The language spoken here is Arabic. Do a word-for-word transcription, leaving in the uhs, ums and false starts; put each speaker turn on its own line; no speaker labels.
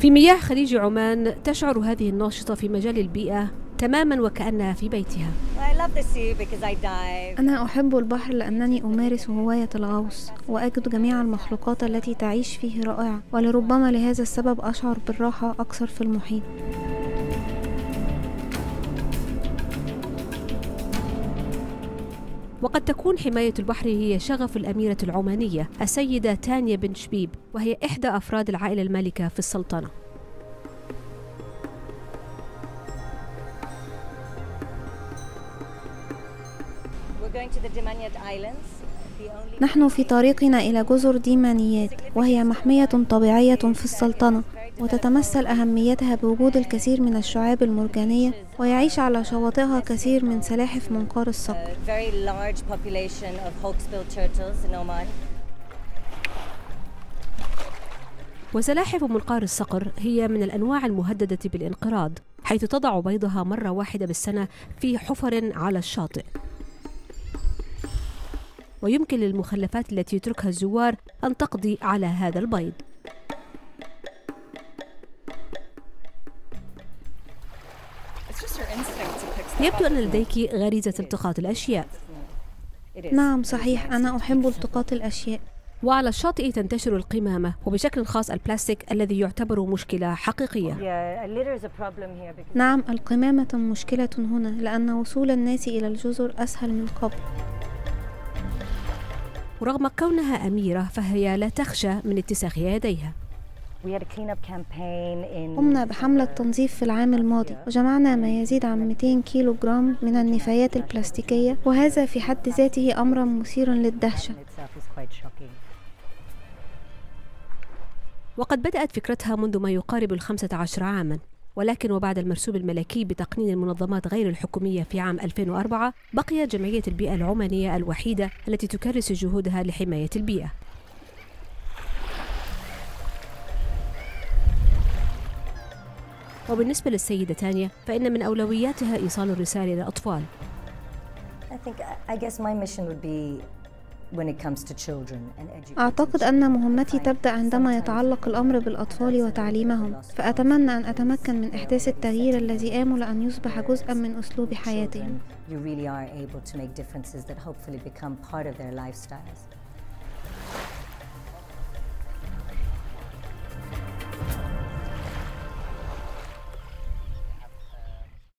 في مياه خليج عمان تشعر هذه الناشطة في مجال البيئة تماماً وكأنها في بيتها.
أنا أحب البحر لأنني أمارس هواية الغوص وأجد جميع المخلوقات التي تعيش فيه رائعة، ولربما لهذا السبب أشعر بالراحة أكثر في المحيط.
وقد تكون حماية البحر هي شغف الأميرة العمانية السيدة تانيا بن شبيب، وهي إحدى أفراد العائلة المالكة في السلطنة.
نحن في طريقنا إلى جزر ديمانيات، وهي محمية طبيعية في السلطنة، وتتمثل أهميتها بوجود الكثير من الشعاب المرجانية، ويعيش على شواطئها كثير من سلاحف منقار الصقر.
وسلاحف منقار الصقر هي من الأنواع المهددة بالانقراض، حيث تضع بيضها مرة واحدة بالسنة في حفر على الشاطئ، ويمكن للمخلفات التي يتركها الزوار أن تقضي على هذا البيض. يبدو أن لديك غريزة التقاط الأشياء.
نعم صحيح، أنا أحب التقاط الأشياء.
وعلى الشاطئ تنتشر القمامة، وبشكل خاص البلاستيك الذي يعتبر مشكلة حقيقية.
نعم، القمامة مشكلة هنا لأن وصول الناس إلى الجزر أسهل من قبل.
ورغم كونها أميرة فهي لا تخشى من اتساخ يديها.
قمنا بحملة تنظيف في العام الماضي، وجمعنا ما يزيد عن مئتين كيلو جرام من النفايات البلاستيكية، وهذا في حد ذاته أمر مثير للدهشة.
وقد بدأت فكرتها منذ ما يقارب الخمسة عشر عاماً، ولكن وبعد المرسوم الملكي بتقنين المنظمات غير الحكومية في عام ألفين وأربعة، بقيت جمعية البيئة العمانية الوحيدة التي تكرس جهودها لحماية البيئة. وبالنسبة للسيدة تانيا فإن من أولوياتها إيصال الرسالة للأطفال.
أعتقد أن مهمتي تبدأ عندما يتعلق الأمر بالأطفال وتعليمهم، فأتمنى أن أتمكن من إحداث التغيير الذي آمل أن يصبح جزءاً من أسلوب حياتهم.